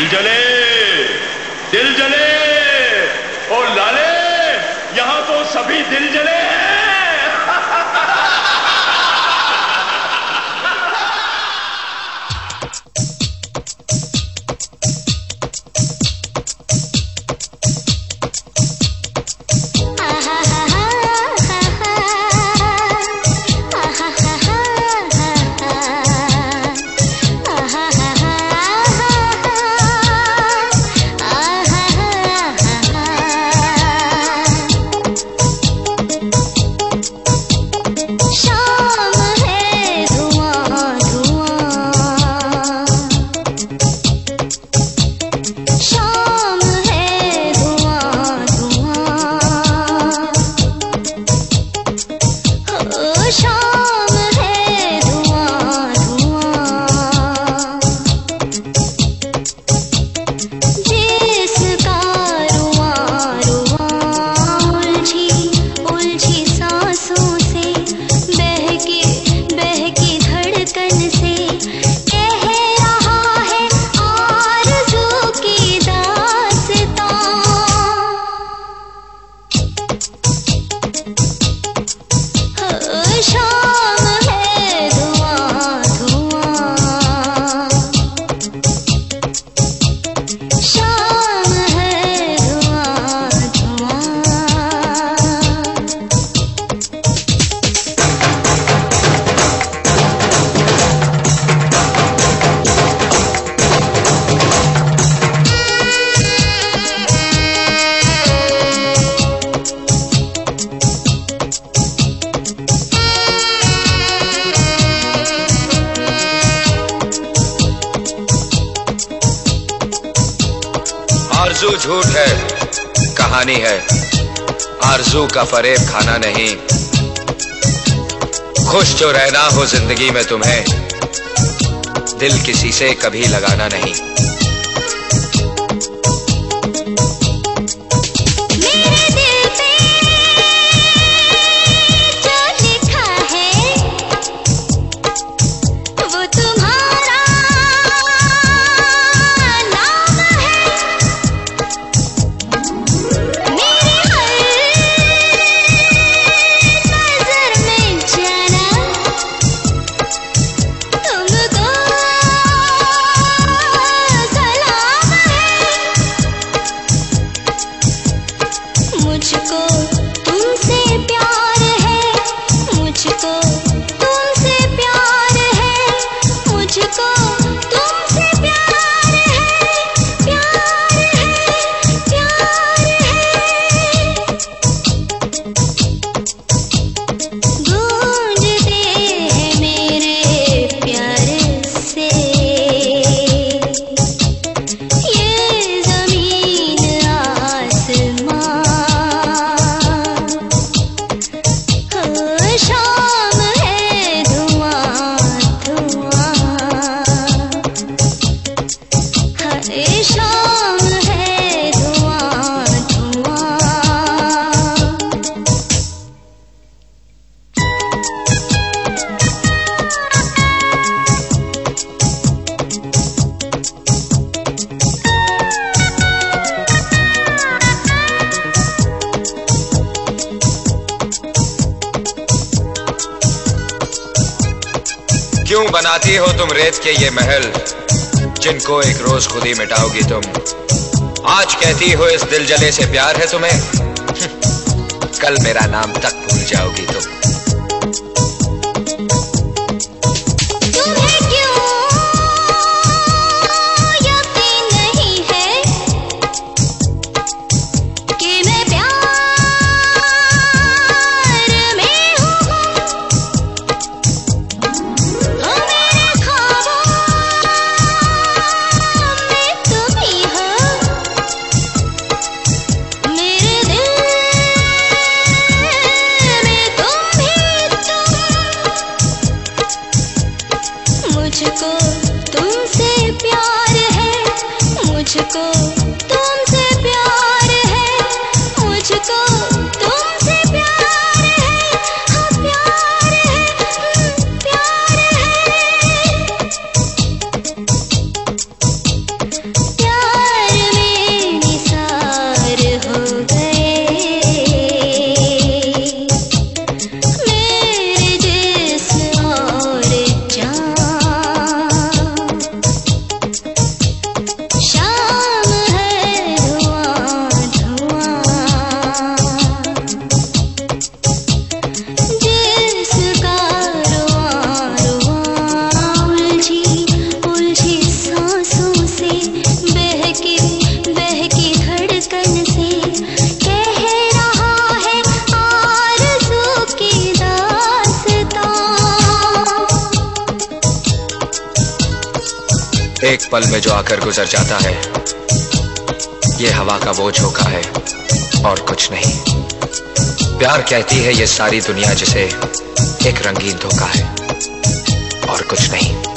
दिल जले, दिल जले, ओ लाले, यहां तो सभी दिल जले हैं। आरज़ू झूठ है, कहानी है, आरज़ू का फरेब खाना नहीं। खुश जो रहना हो जिंदगी में तुम्हें, दिल किसी से कभी लगाना नहीं। क्यों बनाती हो तुम रेत के ये महल, जिनको एक रोज खुद ही मिटाओगी तुम। आज कहती हो इस दिल जले से प्यार है तुम्हें, कल मेरा नाम तक भूल जाओगी तुम। मेरे दिल में तुम एक पल में जो आकर गुजर जाता है, ये हवा का वो झोंका है और कुछ नहीं। प्यार कहती है ये सारी दुनिया जिसे एक रंगीन धोखा है और कुछ नहीं।